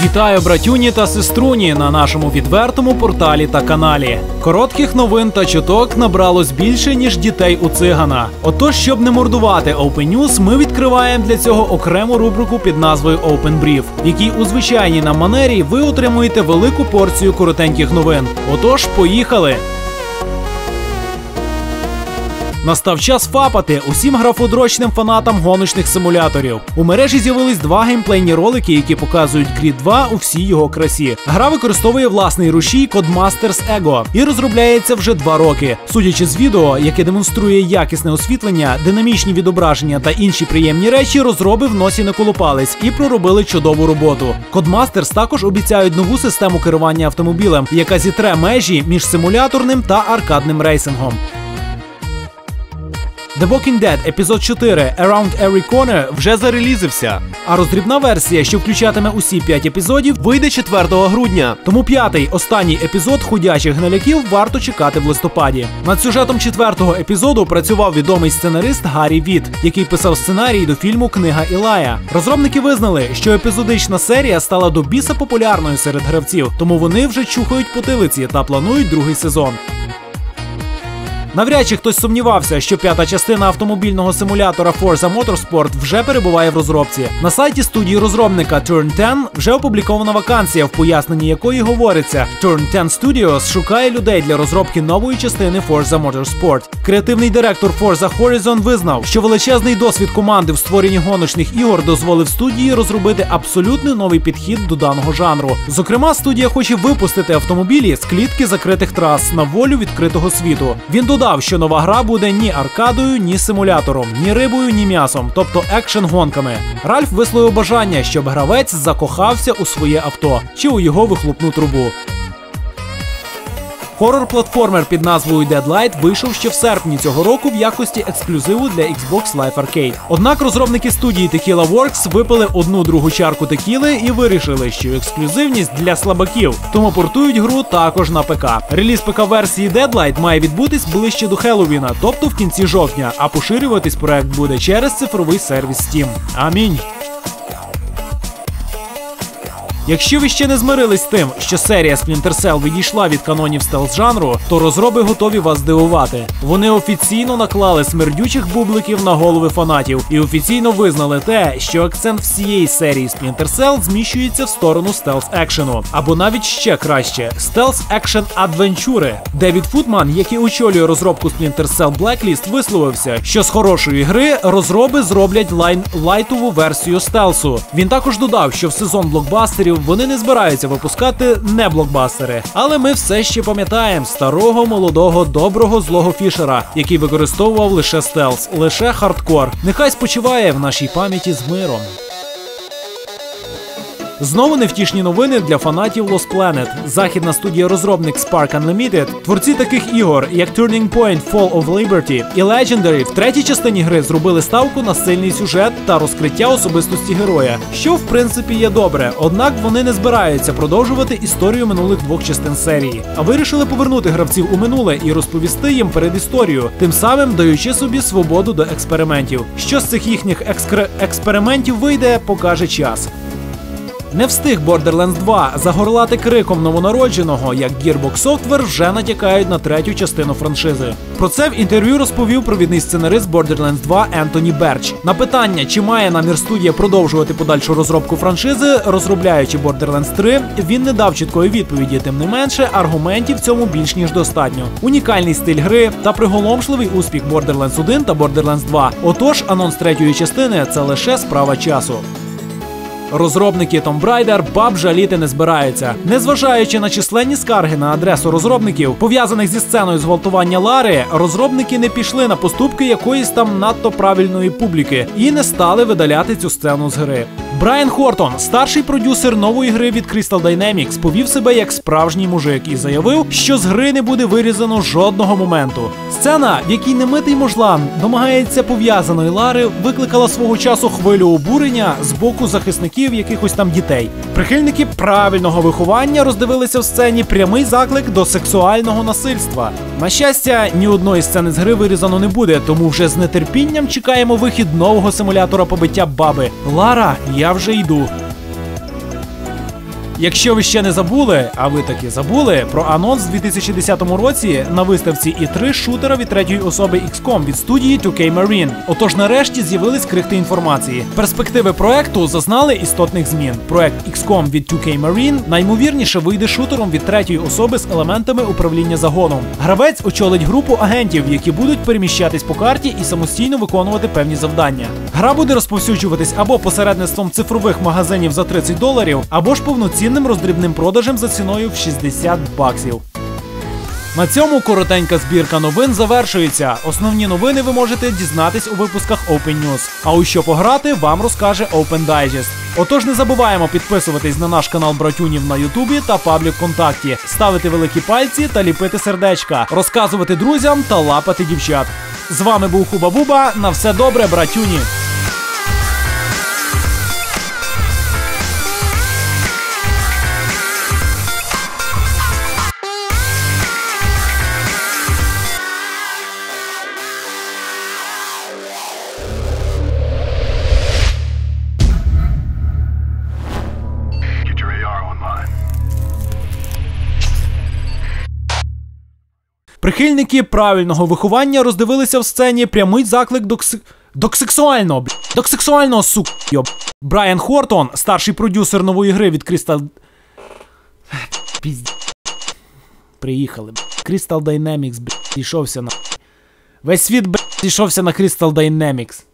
Вітаю, братюні та сеструні, на нашому відвертому порталі та каналі. Коротких новин та чуток набралось більше, ніж дітей у цигана. Отож, щоб не мордувати Open News, ми відкриваємо для цього окрему рубрику під назвою Open Brief, в якій у звичайній нам манері ви отримуєте велику порцію коротеньких новин. Отож, поїхали! Настав час фапати усім графодрочним фанатам гоночних симуляторів. У мережі з'явились два геймплейні ролики, які показують Grid 2 у всій його красі. Гра використовує власний рушій Codemasters Ego і розробляється вже 2 роки. Судячи з відео, яке демонструє якісне освітлення, динамічні відображення та інші приємні речі, розроби в носі не колупались і проробили чудову роботу. Codemasters також обіцяють нову систему керування автомобілем, яка зітре межі між симуляторним та аркадним рейсингом. The Walking Dead епізод 4 Around Every Corner вже зарелізився, а роздрібна версія, що включатиме усі 5 епізодів, вийде 4 грудня. Тому 5-й, останній епізод «Ходячих гниляків» варто чекати в листопаді. Над сюжетом 4-го епізоду працював відомий сценарист Гаррі Віт, який писав сценарій до фільму «Книга Ілая». Розробники визнали, що епізодична серія стала до біса популярною серед гравців, тому вони вже чухають потилиці та планують другий сезон. Навряд чи хтось сумнівався, що 5-та частина автомобільного симулятора Forza Motorsport вже перебуває в розробці. На сайті студії розробника Turn 10 вже опублікована вакансія, в поясненні якої говориться: Turn 10 Studios шукає людей для розробки нової частини Forza Motorsport. Креативний директор Forza Horizon визнав, що величезний досвід команди в створенні гоночних ігор дозволив студії розробити абсолютно новий підхід до даного жанру. Зокрема, студія хоче випустити автомобілі з клітки закритих трас на волю відкритого світу. Він додав, що нова гра буде ні аркадою, ні симулятором, ні рибою, ні м'ясом, тобто екшен-гонками. Ральф висловив бажання, щоб гравець закохався у своє авто чи у його вихлопну трубу. Хорор-платформер під назвою Deadlight вийшов ще в серпні цього року в якості ексклюзиву для Xbox Live Arcade. Однак розробники студії Tequila Works випили 1/2 чарку текіли і вирішили, що ексклюзивність для слабаків, тому портують гру також на ПК. Реліз ПК-версії Deadlight має відбутись ближче до Хеллоуіна, тобто в кінці жовтня, а поширюватись проект буде через цифровий сервіс Steam. Амінь! Якщо ви ще не змирились з тим, що серія Splinter Cell відійшла від канонів стелс-жанру, то розроби готові вас здивувати. Вони офіційно наклали смердючих бубликів на голови фанатів і офіційно визнали те, що акцент всієї серії Splinter Cell зміщується в сторону стелс-екшену. Або навіть ще краще – стелс-екшен-адвенчури. Девід Футман, який очолює розробку Splinter Cell Blacklist, висловився, що з хорошої гри розроби зроблять лайтову версію стелсу. Він також додав, що в сезон блокбастерів вони не збираються випускати не блокбастери. Але ми все ще пам'ятаємо старого, молодого, доброго, злого Фішера, який використовував лише стелс, лише хардкор. Нехай спочиває в нашій пам'яті з миром. Знову невтішні новини для фанатів Lost Planet. Західна студія-розробник Spark Unlimited, творці таких ігор, як Turning Point, Fall of Liberty і Legendary, в третій частині гри зробили ставку на сильний сюжет та розкриття особистості героя, що в принципі є добре, однак вони не збираються продовжувати історію минулих 2 частин серії, а вирішили повернути гравців у минуле і розповісти їм передісторію, тим самим даючи собі свободу до експериментів. Що з цих їхніх експериментів вийде, покаже час. Не встиг Borderlands 2 загорлати криком новонародженого, як Gearbox Software вже натякають на 3-ю частину франшизи. Про це в інтерв'ю розповів провідний сценарист Borderlands 2 Ентоні Берч. На питання, чи має намір студія продовжувати подальшу розробку франшизи, розробляючи Borderlands 3, він не дав чіткої відповіді, тим не менше, аргументів в цьому більш ніж достатньо. Унікальний стиль гри та приголомшливий успіх Borderlands 1 та Borderlands 2. Отож, анонс 3-ї частини – це лише справа часу. Розробники Tomb Raider баб жаліти не збираються. Незважаючи на численні скарги на адресу розробників, пов'язаних зі сценою зґвалтування Лари, розробники не пішли на поступки якоїсь там надто правильної публіки і не стали видаляти цю сцену з гри. Брайан Хортон, старший продюсер нової гри від Crystal Dynamics, повів себе як справжній мужик і заявив, що з гри не буде вирізано жодного моменту. Сцена, в якій немитий мужлан домагається пов'язаної Лари, викликала свого часу хвилю обурення з боку захисників якихось там дітей. Прихильники правильного виховання роздивилися в сцені прямий заклик до сексуального насильства. На щастя, ні одної сцени з гри вирізано не буде, тому вже з нетерпінням чекаємо вихід нового симулятора побиття баби. Лара, я вже йду. Якщо ви ще не забули, а ви таки забули, про анонс в 2010 році на виставці E3 шутера від третьої особи XCOM від студії 2K Marine. Отож нарешті з'явились крихти інформації. Перспективи проекту зазнали істотних змін. Проект XCOM від 2K Marine наймовірніше вийде шутером від третьої особи з елементами управління загоном. Гравець очолить групу агентів, які будуть переміщатись по карті і самостійно виконувати певні завдання. Гра буде розповсюджуватись або посередництвом цифрових магазинів за $30, або ж повноцінним роздрібним продажем за ціною в $60. На цьому коротенька збірка новин завершується. Основні новини ви можете дізнатись у випусках Open News. А у що пограти вам розкаже Open Digest. Отож не забуваємо підписуватись на наш канал Братюнів на Ютубі та паблік ВКонтакті, ставити великі пальці та ліпити сердечка, розказувати друзям та лапати дівчат. З вами був Хуба Буба. На все добре, братюні! Прихильники правильного виховання роздивилися в сцені прямий заклик до сексуального, сук, йоб. Брайан Хортон, старший продюсер нової гри від Crystal... Приїхали, Crystal Dynamics, зійшовся на... Весь світ, зійшовся на Crystal Dynamics.